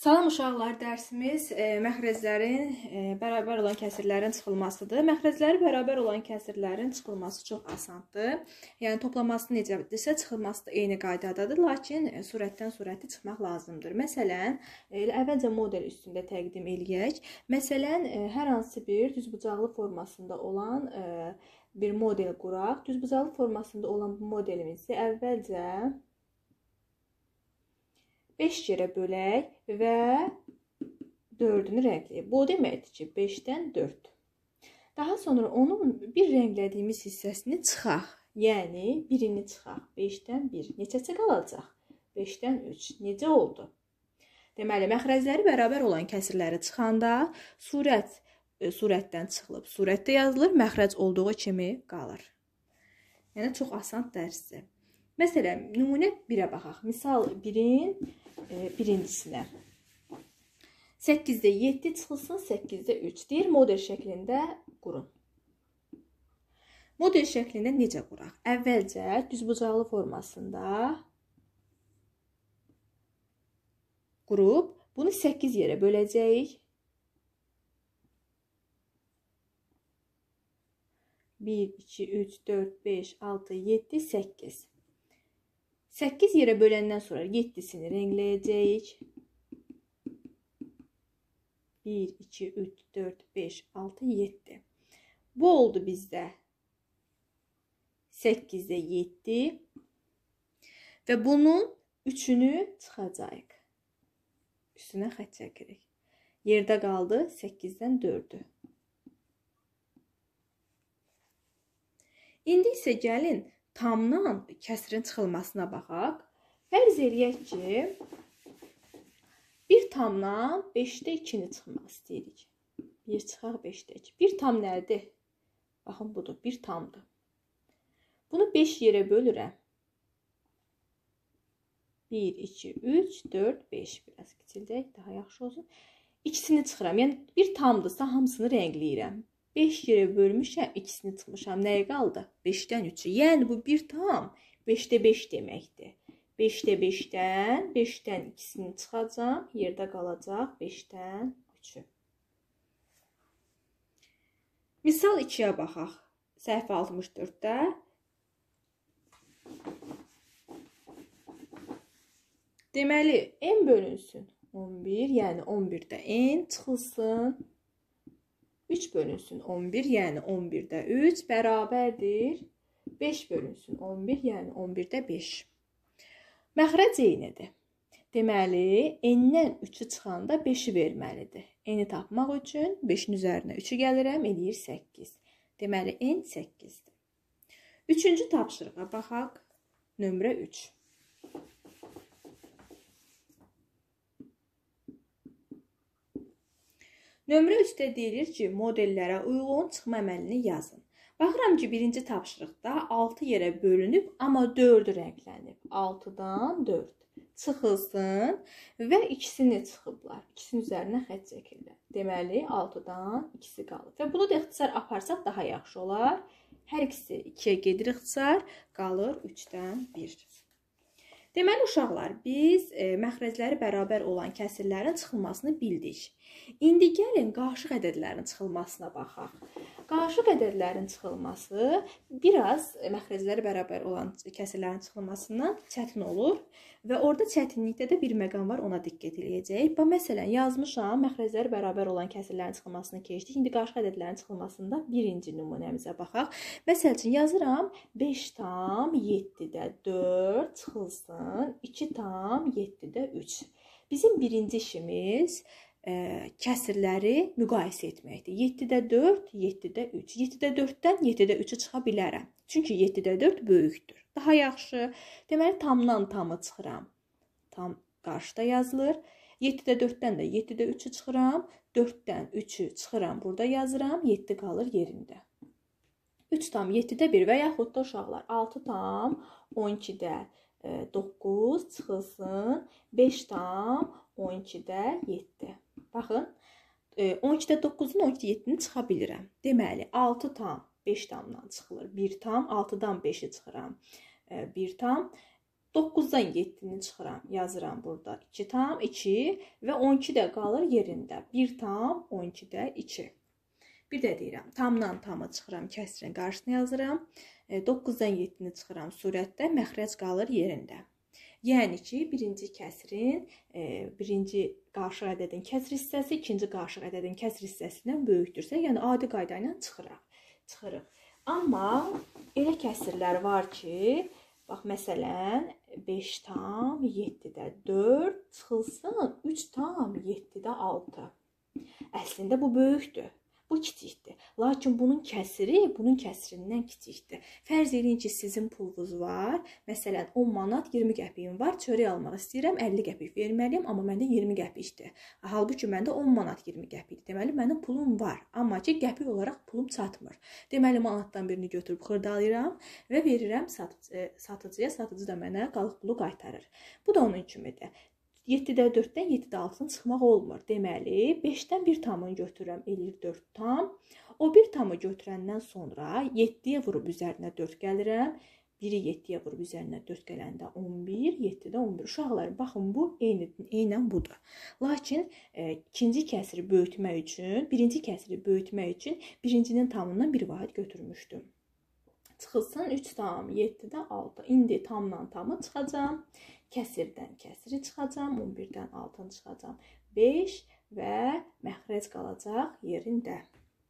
Salam uşaqlar, dərsimiz məxrəclərin bərabər olan kəsirlərin çıxılmasıdır. Məxrəcləri bərabər olan kəsirlərin çıxılması çox asandır. Yəni toplaması necədirsə, çıxılması da eyni qaydadadır, lakin surətdən surəti çıxmaq lazımdır. Məsələn, əvvəlcə model üstündə təqdim eləyək. Məsələn, hər hansı bir düzbucaqlı formasında olan bir model quraq. Düzbucaqlı formasında olan bu modelimizi əvvəlcə 5 yerə bölək və 4-ünü rəngləyək. Bu deməkdir ki, 5-dən 4. Daha sonra onun bir rənglədiyimiz hissəsini çıxaq. Yəni, birini çıxaq. 5-dən 1. Neçəsi qalacaq? 5-dən 3. Necə oldu? Deməli, məxrəcləri bərabər olan kəsirləri çıxanda surətdən çıxılıb. Surətdə yazılır, məxrəc olduğu kimi qalır. Yəni, çox asan dərsdir. Məsələn, nümunə 1-ə baxaq. Misal 1-in birincisinə. 8-də 7 çıxılsın, 8-də 3. Deyir, model şəklində qurun. Model şəklində necə quraq? Əvvəlcə düzbucaqlı formasında qurub, bunu 8 yerə böləcəyik. 1, 2, 3, 4, 5, 6, 7, 8. 8 yerə böləndən sonra 7-sini rəngləyəcəyik. 1, 2, 3, 4, 5, 6, 7. Bu oldu bizdə 8-də 7 və bunun 3-ünü çıxacaq. Üstünə xətt çəkirik. Yerdə qaldı 8-dən 4-ü. İndi isə gəlin tamdan kəsirin çıxılmasına baxaq. Fərz eləyək ki, bir tamdan 5-də 2-ni çıxmaq istəyirik. 1 çıxaq 5-də 2. Bir tam nədir? Baxın, budur. Bir tamdır. Bunu 5 yerə bölürəm. 1, 2, 3, 4, 5. Biraz kiçildək, daha yaxşı olsun. İkisini çıxıram. Yəni, bir tamdırsa hamısını rəngləyirəm. 5 yerə bölmüşəm, ikisini çıxmışam. Nəyə qaldı? 5-dən 3-ü. Yəni, bu bir tam 5-də 5 deməkdir. 5-də 5-dən ikisini çıxacam. Yerdə qalacaq 5-dən 3-ü. Misal 2-yə baxaq. Səhifə 64-də. Deməli, n bölünsün 11, yəni 11-də n çıxılsın. 3 bölünsün 11, yəni 11-də 3 bərabərdir. 5 bölünsün 11, yəni 11-də 5. Məxrəc eynidir. Deməli, n-dən 3-ü çıxanda 5-i verməlidir. N-i tapmaq üçün 5-in üzərinə 3-ü gəlirəm, eləyir 8. Deməli, n 8-dir. Üçüncü tapşırığa baxaq. Nömrə 3. Nömrə 3-də deyilir ki, modellərə uyğun çıxma əməlini yazın. Baxıram ki, birinci tapşırıqda 6 yerə bölünüb, amma 4 rənglənib. 6-dan 4 çıxılsın və ikisini çıxıblar. İkisinin üzərinə xətt çəkirlər. Deməli, 6-dan 2-si qalır. Və bunu da ixtisar aparsaq daha yaxşı olar. Hər ikisi 2-yə gedir ixtisar, qalır 3-dən 1. Deməli, uşaqlar, biz məxrəcləri bərabər olan kəsirlərin çıxılmasını bildik. İndi gəlin, qarşıq ədədlərin çıxılmasına baxaq. Qarşıq ədədlərin çıxılması biraz məxrəcləri bərabər olan kəsirlərin çıxılmasından çətin olur və orada çətinlikdə də bir məqam var, ona diqqət eləyəcəyik. Məsələn, yazmışam, məxrəcləri bərabər olan kəsirlərin çıxılmasını keçdik. İndi qarşıq ədədlərin çıxılmasında birinci nümunəmizə baxaq. Məsəl üçün, yazıram 5 tam 7-də 4 çıxılsın, 2 tam 7-də 3. Bizim birinci işimiz kəsirləri müqayisə etməkdir. 7-də 4, 7-də 3. 7-də 4-dən 7-də 3-ü çıxa bilərəm. Çünki 7-də 4 böyükdür. Daha yaxşı. Deməli, tamdan tamı çıxıram. Tam qarşıda yazılır. 7-də 4-dən də 7-də 3-ü çıxıram. 4-dən 3-ü çıxıram. Burada yazıram. 7 qalır yerində. 3 tam 7-də 1 və yaxud da uşaqlar 6 tam 12-də 9 çıxılsın. 5 tam 12-də 7. Baxın, 12-də 9-un 12-də 7-ni çıxa bilirəm. Deməli, 6 tam 5 tamdan çıxılır. 1 tam 6-dan 5-i çıxıram. 1 tam 9-dan 7-ni çıxıram, yazıram burada. 2 tam 2 və 12 də qalır yerində. 1 tam 12-də 2. Bir də deyirəm, tamdan tamı çıxıram, kəsrin qarşısına yazıram. 9-dan 7-ni çıxıram surətdə, məxrəc qalır yerində. Yəni ki, birinci kəsrin, birinci qarşıq ədədin kəsr hissəsi, ikinci qarşıq ədədin kəsr hissəsindən böyükdürsə, yəni adi qayda ilə çıxırıq. Amma elə kəsrlər var ki, bax, məsələn, 5 tam 7-də 4 çıxılsın 3 tam 7-də 6. Əslində bu böyükdür. Bu kiçikdir. Lakin bunun kəsiri bunun kəsirindən kiçikdir. Fərz edin ki, sizin pulunuz var. Məsələn, 10 manat 20 qəpiyim var. Çörək almaq istəyirəm, 50 qəpik verməliyəm, amma məndə 20 qəpikdir. Halbuki məndə 10 manat 20 qəpikdir. Deməli, mənim pulum var. Amma ki, qəpik olaraq pulum çatmır. Deməli, manatdan birini götürüb xırdalayıram və verirəm satıcıya. Satıcı da mənə qalıq pulu qaytarır. Bu da onun kimidir. 7-də 4-dən 7-də 6-ın çıxmaq olmur. Deməli, 5-dən 1 tamını götürürəm, eləyir 4 tam. O 1 tamı götürəndən sonra 7-yə vurub üzərinə 4 gəlirəm. 1-i 7-yə vurub üzərinə 4 gələndə 11, 7-də 11. Uşaqlar, baxın, bu eynən budur. Lakin ikinci kəsiri böyütmək üçün, birinci kəsiri böyütmək üçün birincinin tamından bir vahid götürmüşdüm. Çıxılsın 3 tam 7-də 6. İndi tamdan tamı çıxacam. Kəsirdən kəsiri çıxacam. 11-dən 6-ını çıxacam. 5 və məxrəc qalacaq yerində.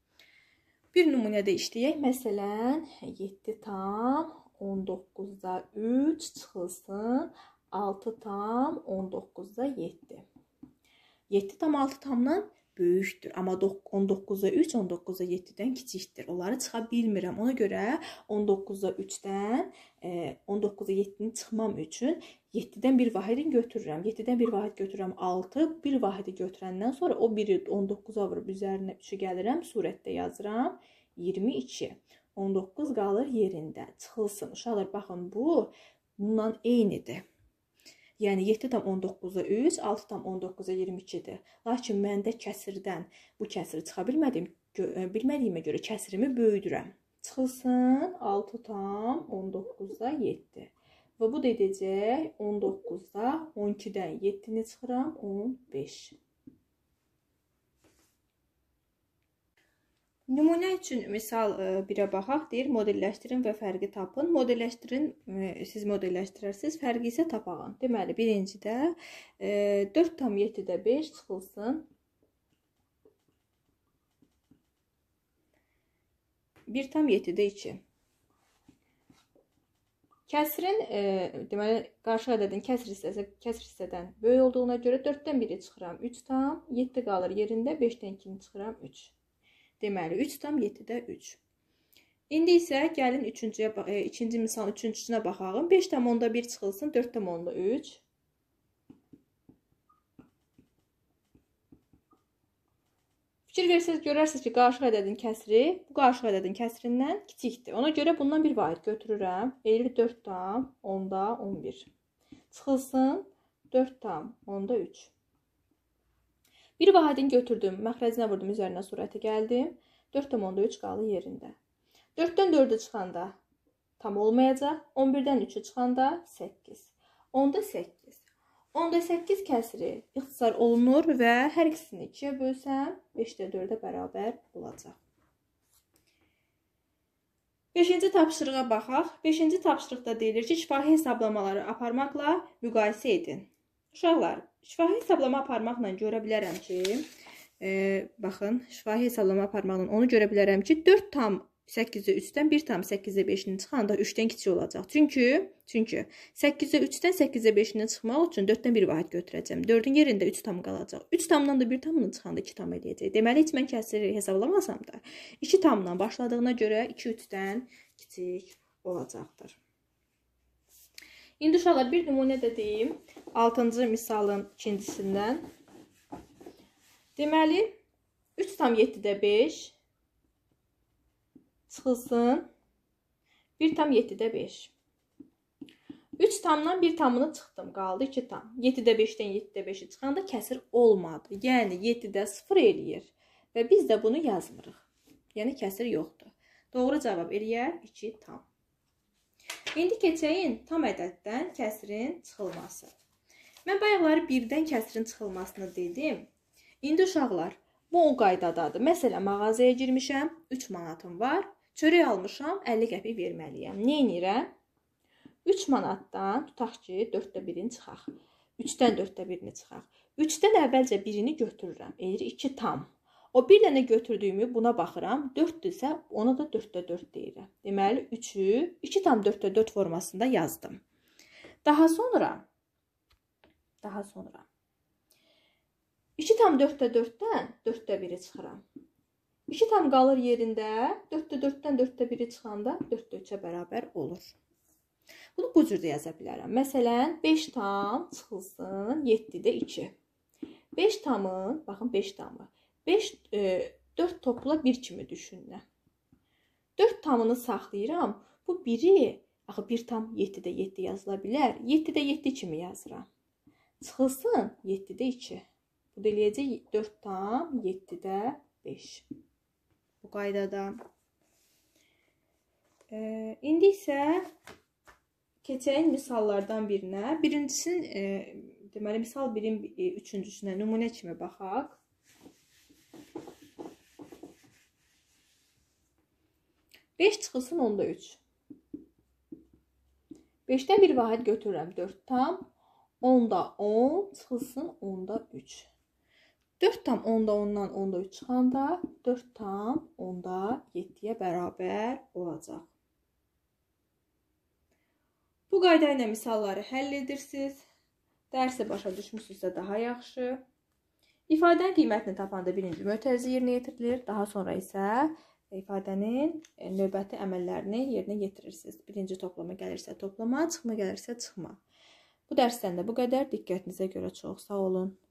Bir nümunədə işləyək. Məsələn, 7 tam 19-da 3 çıxılsın 6 tam 19-da 7. 7 tam 6 tamdan böyükdür. Amma 19-da 3, 19-da 7-dən kiçikdir. Onları çıxa bilmirəm. Ona görə 19-da 3-dən 19-da 7-ni çıxmam üçün 7-dən bir vahidini götürürəm. 7-dən bir vahid götürürəm 6. Bir vahidi götürəndən sonra o biri 19-a vurub üzərinə 3-ü gəlirəm. Surətdə yazıram 22. 19 qalır yerində. Çıxılsın. Uşaqlar, baxın, bu bundan eynidir. Yəni 7 tam 19-a 3, 6 tam 19-a 22-dir. Lakin məndə kəsirdən bu kəsiri çıxa bilmədiyimə görə kəsirimi böyüdürəm. Çıxılsın 6 tam 19-a 7. Və bu da edəcək 19-da 12-dən 7-ni çıxıram 15. Nümunə üçün misal 1-ə baxaq, deyir, modelləşdirin və fərqi tapın. Modelləşdirin, siz modelləşdirərsiniz, fərqi isə tapağın. Deməli, birincidə 4 tam 7-də 5 çıxılsın 1 tam 7-də 2. Kəsirin, deməli, qarşı ədədin kəsir hissədən böyük olduğuna görə 4-dən 1-i çıxıram 3 tam, 7 qalır yerində, 5-dən 2-ni çıxıram 3. Deməli, 3 tam 7-də 3. İndi isə gəlin ikinci misalın üçüncüsünə baxaq. 5 tam 10-da 1 çıxılsın, 4 tam 10-da 3. Fikir versəniz, görərsiniz ki, qarşıq ədədin kəsiri bu qarşıq ədədin kəsirindən kiçikdir. Ona görə bundan bir vahid götürürəm. Eləyir 4 tam 10-da 11. Çıxılsın 4 tam 10-da 3. Bir vahidini götürdüm, məxrəcinə vurdum, üzərinə surəti gəldim. 4 tam 10-da 3 qalır yerində. 4-dən 4-ü çıxanda tam olmayacaq. 11-dən 3-ü çıxanda 8. 10-da 8. 10-da 8 kəsiri ixtisar olunur və hər ikisini 2-yə bölsəm 5-də 4-ə bərabər olacaq. 5-ci tapşırığa baxaq. 5-ci tapşırıqda deyilir ki, şifahi hesablamaları aparmaqla müqayisə edin. Uşaqlar, şifahi hesablama aparmaqla görə bilərəm ki, baxın, şifahi hesablama aparmaqla onu görə bilərəm ki, 4 tam 8-də 3-dən 1 tam 8-də 5-ni çıxanda 3-dən kiçik olacaq. Çünki 8-də 3-dən 8-də 5-ni çıxmaq üçün 4-dən bir vahid götürəcəm. 4-ün yerində 3 tam qalacaq. 3 tamdan da 1 tamını çıxanda 2 tam eləyəcək. Deməli, heç mən kəsiri hesablamasam da 2 tamdan başladığına görə 2 3-dən kiçik olacaqdır. İndi uşaqlar, bir nümunə də deyim. 6-cı misalın ikincisindən. Deməli, 3 tam 7-də 5 çıxılsın 1 tam 7-də 5. 3 tamdan 1 tamını çıxdım, qaldı 2 tam. 7-də 5-dən 7-də 5-i çıxanda kəsir olmadı. Yəni 7-də 0 eləyir və biz də bunu yazmırıq. Yəni kəsir yoxdur. Doğru cavab eləyər 2 tam. İndi keçəyin tam ədəddən kəsirin çıxılması. Mən bayaqları birdən kəsirin çıxılmasını dedim. İndi uşaqlar, bu o qaydadadır. Məsələn, mağazaya girmişəm, 3 manatım var. Çörək almışam, 50 qəpik verməliyəm. Nə edirəm? 3 manatdan tutaq ki, 4də 1-ini çıxaq. 3-dən 4də 1-ini çıxaq. 3-dən əvvəlcə birini götürürəm. Edir 2 tam. O bir dənə götürdüyümü buna baxıram. 4-dürsə, ona da 4də 4 deyirəm. Deməli, 3-ü 2 tam 4də 4 formasında yazdım. Daha sonra 2 tam 4də 4-dən 4də 1-i çıxıram. 2 tam qalır yerində. 4də 4-dən 4də 1-i çıxanda 4də 3-ə bərabər olur. Bunu bu cür də yaza bilərəm. Məsələn, 5 tam çıxılsın 7də 2. 5 tamın, baxın 5 tamı. 4 topla 1 kimi düşünün. 4 tamını saxlayıram. Bu 1-i, axı 1 tam 7də 7 yazıla bilər. 7də 7 kimi yazıram. Çıxılsın 7də 2. Bu da eləyəcək 4 tam 7də 5. Bu qaydada. İndi isə keçəyin misallardan birinə. Birincisinin, deməli, misal 1-in üçüncüsünə nümunə kimi baxaq. 5 çıxılsın 10-da 3. 5-dən bir vahid götürürəm 4 tam. 10-da 10 çıxılsın 10-da 3. 4 tam 10-da 10-dan 10-da 3 çıxanda 4 tam 10-da 7-yə bərabər olacaq. Bu qayda ilə misalları həll edirsiniz. Dərsi başa düşmüsünüzsə daha yaxşı. İfadənin qiymətini tapanda birinci mötərizə yerinə yetirilir. Daha sonra isə ifadənin növbəti əməllərini yerinə yetirirsiniz. Birinci toplama gəlirsə toplama, çıxma gəlirsə çıxma. Bu dərsdən də bu qədər. Diqqətinizə görə çox sağ olun.